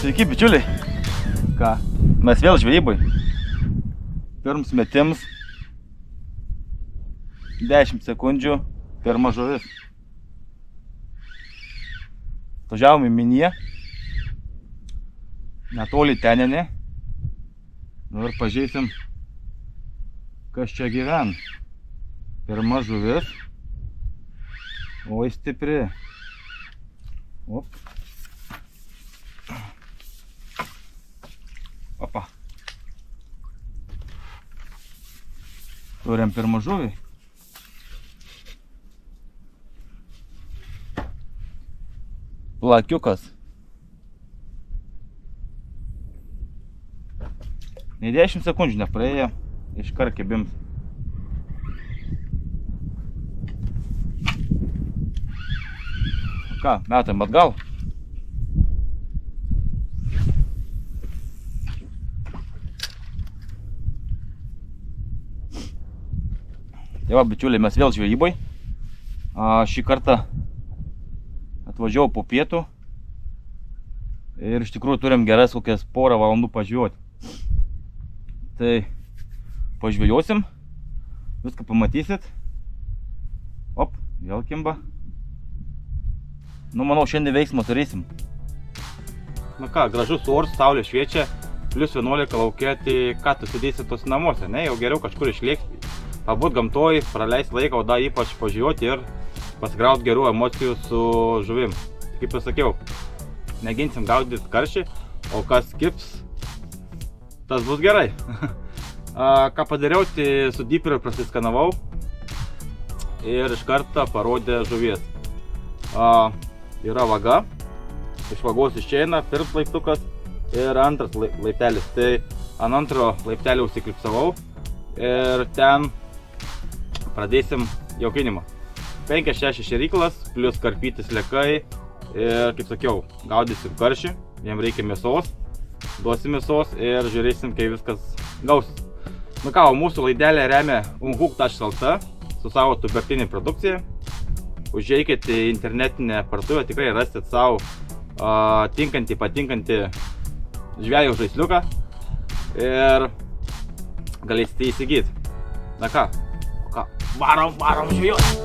Sveiki, bičiuliai. Ką, mes vėl žvejybai. Pirms metims 10 sekundžių pirma žuvis. Važiavom į Miniją, netoli Teninė. Nu ir pažiūrėsim, kas čia gyvena. Pirma žuvis. Oi stipri. Op. Opa. Turim pirmą žuvį. Plakiukas. Nei 10 sekundžių nepraėjo, iškart kibims. Ką, metam atgal. Tai va, bičiuliai, mes vėl žvejybai. Šį kartą atvažiavau po pietų. Ir iš tikrųjų turim geras kokias porą valandų pažvejoti. Tai pažvejosim, viską pamatysit. Op, vėl kimba. Nu, manau, šiandien veiksmą turėsim. Na ką, gražus oras, saulė šviečia, plius 11 lauke, tai ką tu sėdėsi tos namuose, ne? Jau geriau kažkur išlėkti, pabūt gamtoj, praleisti laiką, o da ypač pažvejoti ir pasigrauti gerų emocijų su žuvim. Kaip jau sakiau, mėginsim gaudyti karšį, o kas kibs, tas bus gerai. Ką padariau, tai su diperiu prasiskanavau ir iš karto parodė žuvies. Yra vaga, iš vagos išeina pirmas laiptukas ir antras laiptelis. Tai ant antro laiptelio užsiklipsavau ir ten pradėsim jaukinimą. 5-6 šeryklas, plus karpyti sliekai ir, kaip sakiau, gaudysim karšį, jiem reikia mėsos, duosim mėsos ir žiūrėsim, kai viskas gausis. Nu ką, mūsų laidelę remia unhook.lt su savo tubertinė produkcija. Užeikit į internetinę parduotuvę, tikrai rasit savo patinkantį žvejų žaisliuką ir galėsite įsigyti. Na ką, varom žvejoti!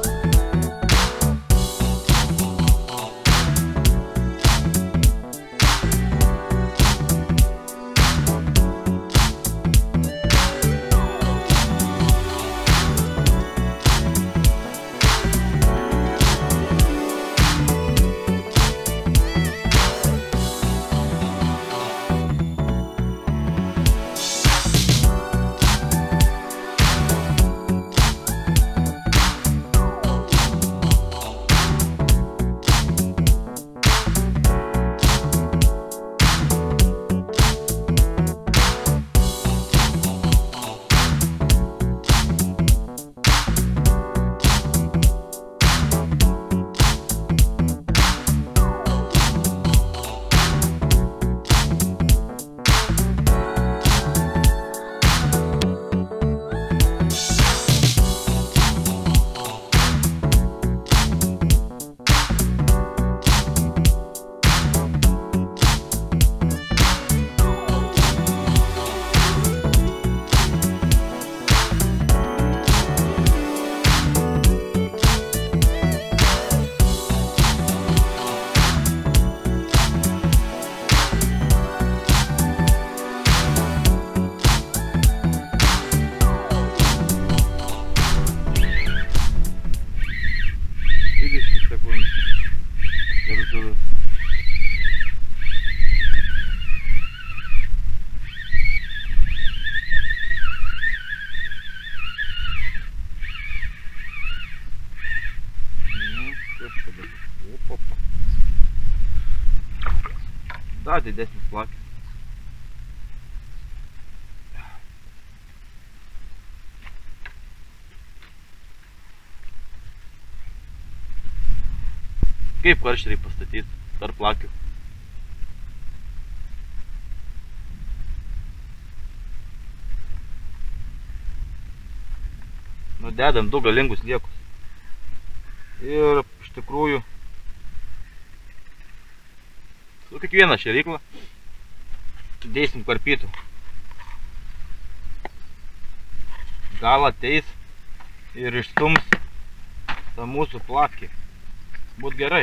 Dar didesnis plakis. Kaip karštį reikia pastatyti tarp plakių? Nu, dedam du galingus sliekus. Ir iš tikrųjų su kiekviena šėrykla Dėsim karpytų. Gal ateis ir išstums tą mūsų platkį. Būt gerai.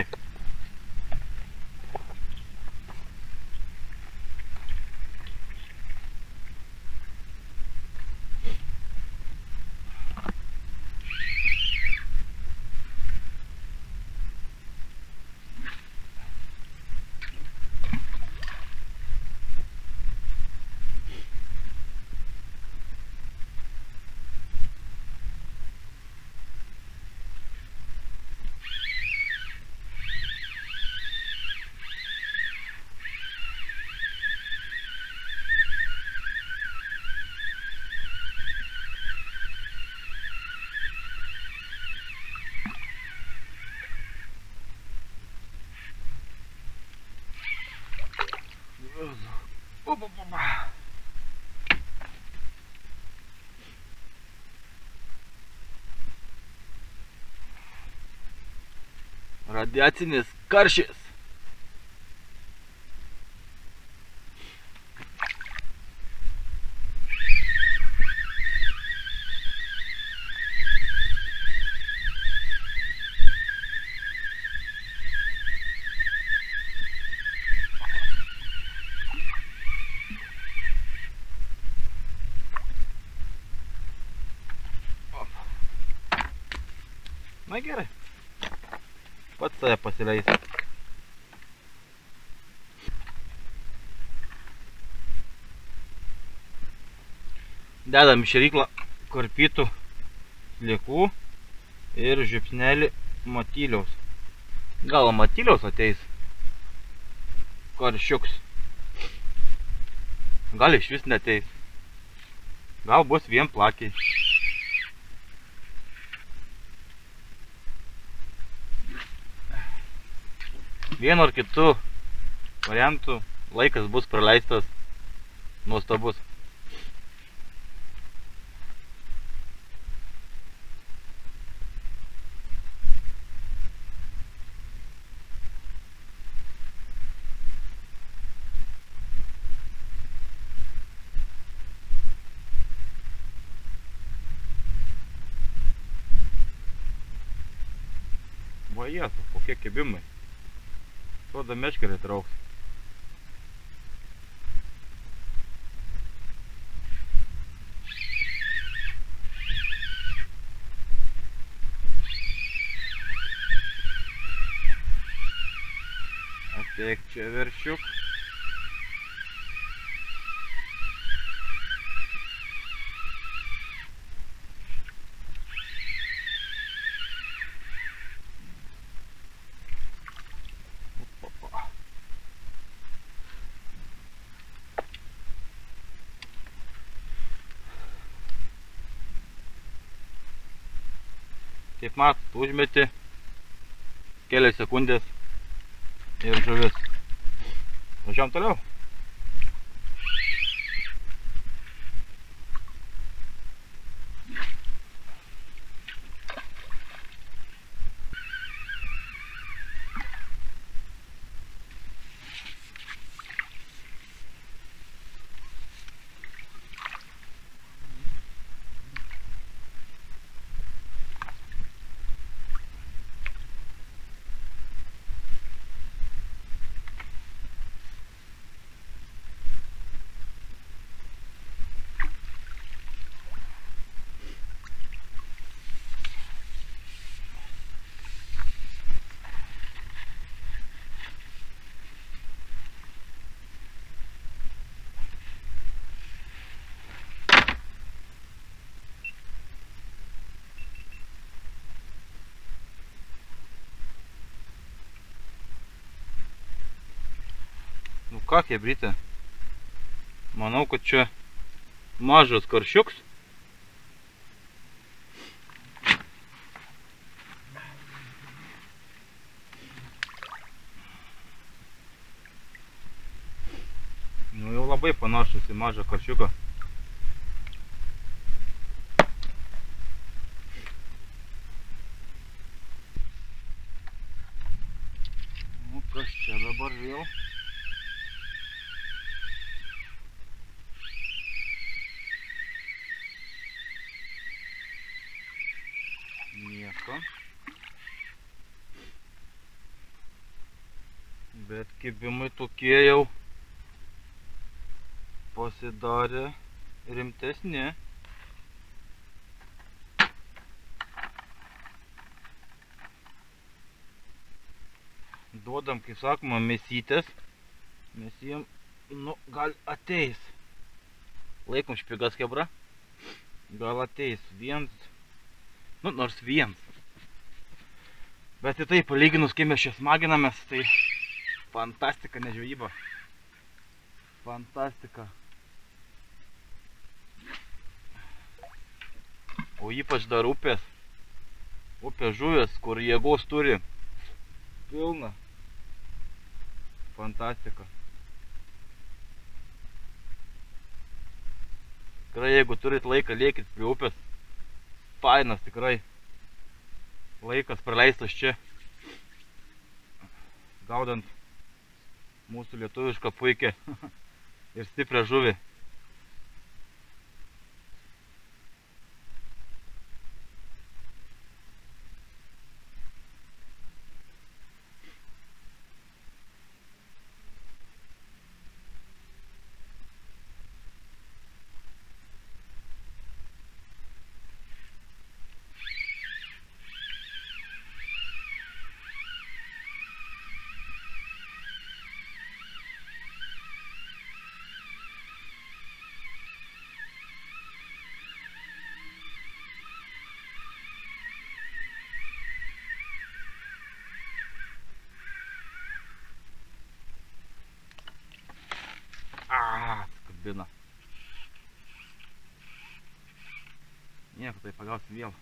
Radiacinis karšis. Na gerai. Pats save pasileis. Dedam į šėryklą karpytų sliekų ir žiupsnelį matyliaus. Gal matyliaus ateis karšiuks. Gal iš vis neteis. Gal bus vien plakiai. Vienu ar kitu variantu laikas bus praleistas nuostabus. Va Jėzus, kokie kibimai. Soda meškerė trauks. Ateik čia veršiuk. Kaip matot, užmeti kelias sekundės ir žuvis. Važiuojam toliau. Nu ką, chebrytė, manau, kad čia mažas karšiuks. Nu jau labai panašus į mažą karšiuką. Nu kas čia dabar vėl? viską. Bet kibimai tokie jau pasidarė rimtesni. Duodam, kaip sakoma, mėsytės. Mes jiem, gal ateis. Laikom špigas kebra. Gal ateis viens. Nors viens. Bet į tai palyginus, kai mes čia smaginamės, tai fantastika, ne žvejyba. Fantastika. O ypač dar upės. Upės žuvės, kur jėgos turi. Pilna. Fantastika. Tikrai, jeigu turit laiką, lėkit prie upės. Fainas tikrai. Laikas praleistas čia. Gaudant mūsų lietuvišką puikią ir stiprią žuvį. Skabina. Nieko, tai pagausim vėl.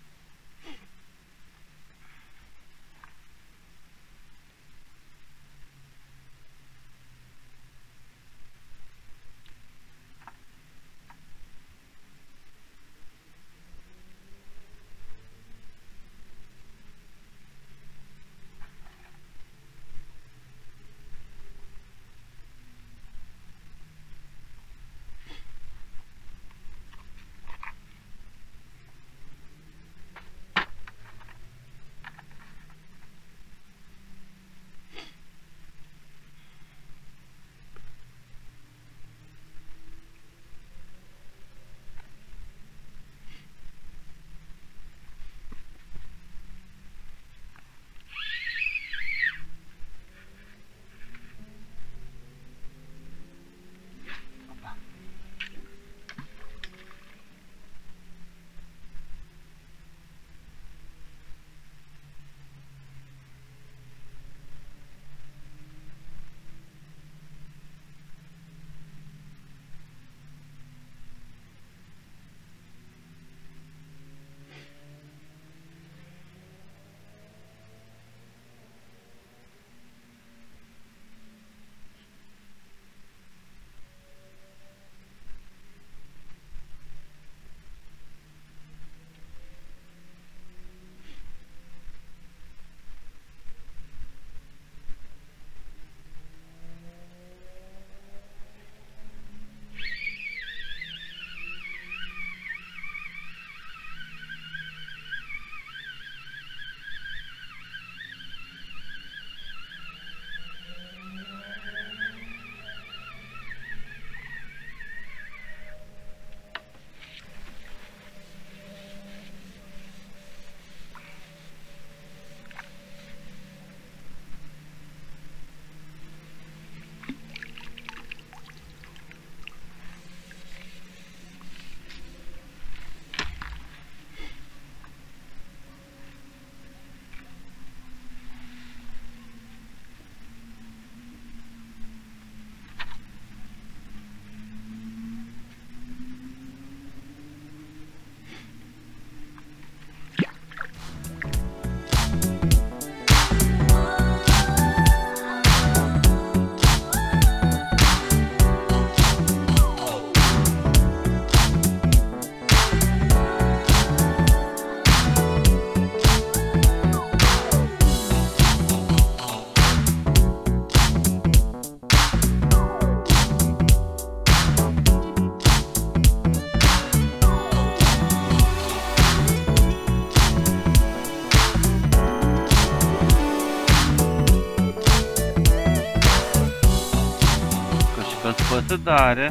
pasidarė,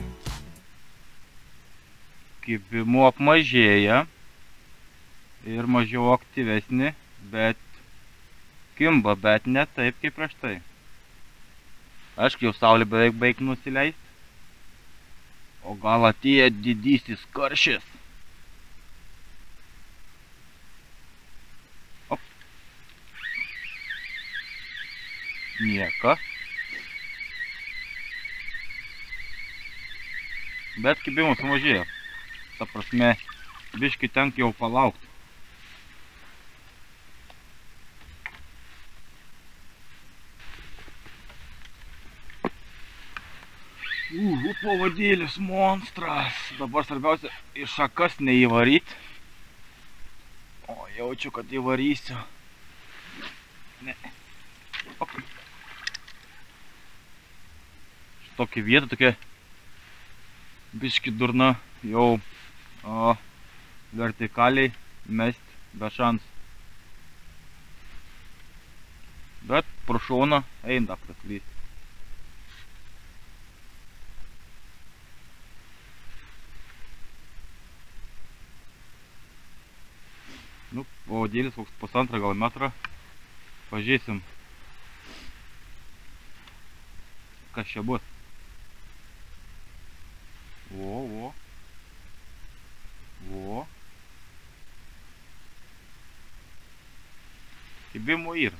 kibimo apmažėja ir mažiau aktyvesni, bet kimba, bet ne taip kaip prieš tai. Aišku, jau saulė beveik nusileist, o gal atėjo didysis karšis. Op. Nieka. Bet kibimas sumažėjo. Ta prasme, biški tenka jau palaukti. Pavadėlis monstras. Dabar svarbiausia į šakas neįvaryti. O, jaučiu, kad įvarysiu. Ne. Ok. Šitokį vietą tokia biški durna jau vertikaliai mest be šansų. Bet pro šoną eina praslysti. Nu, pavadėlis koks 1,5 gal metrą. Pažiūrėsim, kas čia bus. Vo. Kibimo yra.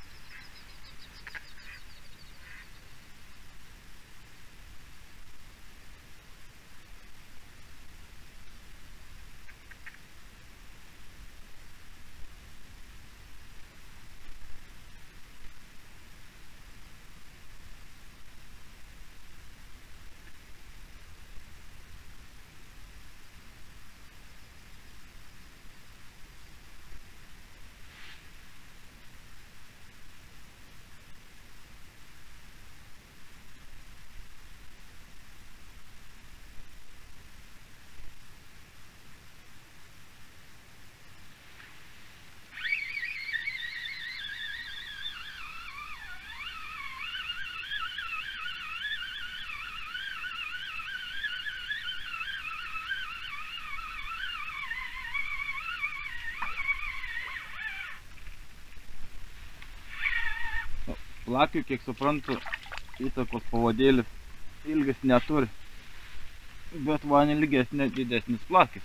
Plakių, kiek suprantu, įtakos pavadėlis ilgis neturi, bet van ilgesnė didesnis plakis.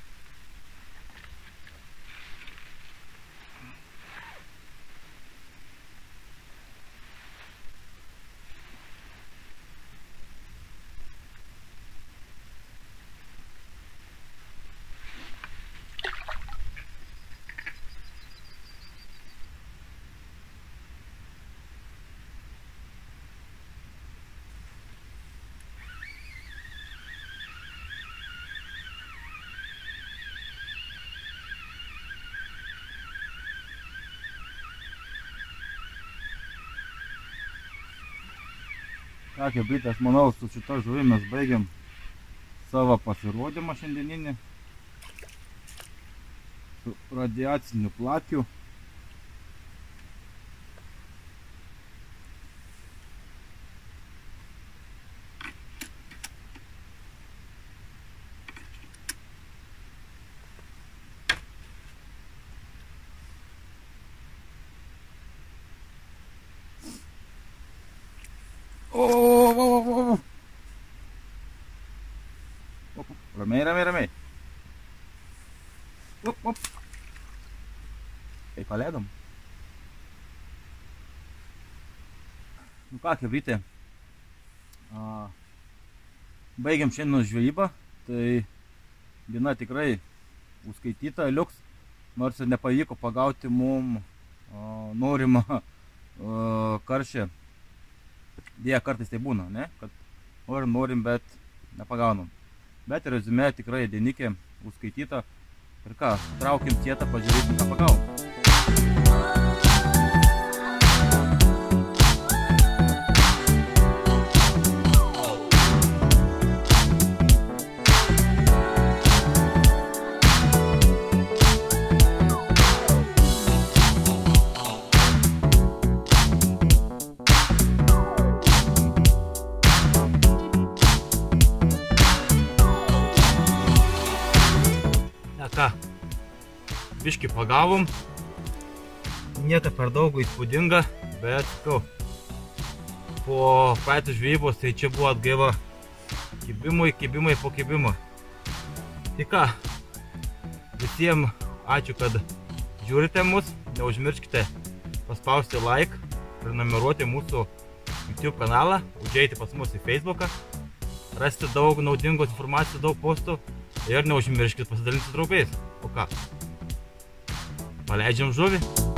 Ką, kebryte, aš manau, su šita žuvim mes baigiam savo pasirodymą šiandieninį su radiaciniu plakiu. Ramiai. Tai paleidom. Nu ką, kebryte, baigiam šiandien žvejybą, tai diena tikrai užskaityta liuks, nors ir nepavyko pagauti mum norimą karšį. Dėja, kartais tai būna, ne? Kad norim, bet nepagaunam. Bet reziumė tikrai dienikė užskaityta. Ir ką, traukim kietą, pažiūrėsim, ką pagavom. pagavom. Nieko per daug įspūdinga, bet po praeitų žvejybos tai čia buvo atgaiva. Kibimai po kibimo. Tai ką, visiems ačiū, kad žiūrite mus. Neužmirškite paspausti like, prenumeruoti mūsų YouTube kanalą, užeiti pas mus į Facebooką, rasti daug naudingos informacijos, daug postų ir neužmirškite pasidalinti su draugais. O ką? Paleidžiam žuvį.